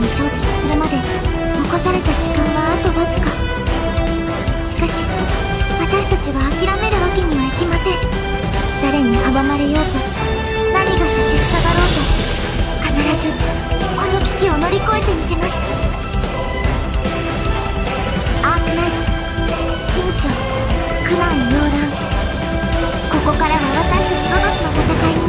消滅するまで残された時間はあとわずか。しかし私たちは諦めるわけにはいきません。誰に阻まれようと何が立ちふさがろうと必ずこの危機を乗り越えてみせます。アークナイツ新章苦難洋乱。ここからは私たちロドスの戦いに